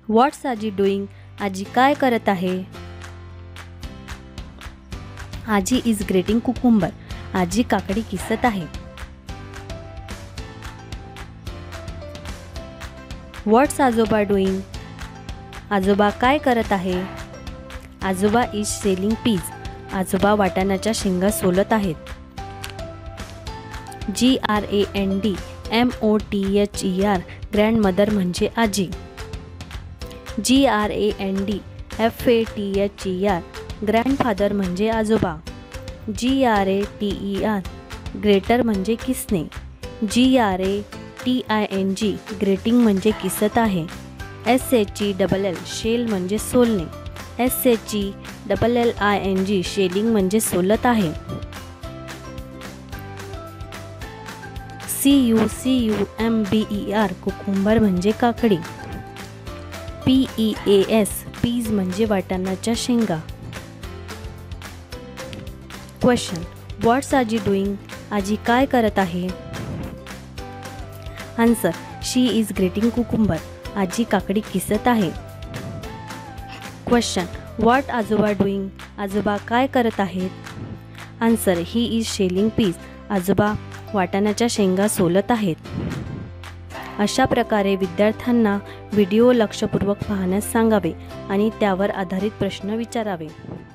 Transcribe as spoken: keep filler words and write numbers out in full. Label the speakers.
Speaker 1: व्हॉट्स आजी डुईंग? आजी काय करत आहे? आजी इज ग्रेटिंग कुकुंबर. आजी काकडी किसत आहे. व्हॉट्स आजोबा डुईंग? आजोबा काय करत आहे? आजोबा इज सेलिंग पीज. आजोबा वाटाण्याच्या शेंगा सोलत आहेत. G R A N D M O T H E R grandmother म्हणजे आजी. G R A N D F A T H E R grandfather म्हणजे आजोबा. G R A T E R grater म्हणजे किसणे. G R A T I N G grating म्हणजे किसत आहे. S H E double L shell म्हणजे सोलणे. S H E double L I N G shelling म्हणजे सोलत आहे. C U C U M B E R cucumber म्हणजे काकडी. P E A S peas म्हणजे वाटाण्याच्या शेंगा. क्वेश्चन. व्हॉट्स आजी डुईंग? आजी काय करत आहे? Answer. She is grating cucumber. आजी काकडी किसत आहे. क्वेश्चन. व्हॉट आजोबा डुईंग? आजोबा काय करत आहेत? Answer. He is shelling peas. आजोबा वाटाण्याच्या शेंगा सोलत आहेत. अशा प्रकारे विद्यार्थ्यांना व्हिडिओ लक्षपूर्वक पाहण्यास सांगावे आणि त्यावर आधारित प्रश्न विचारावे.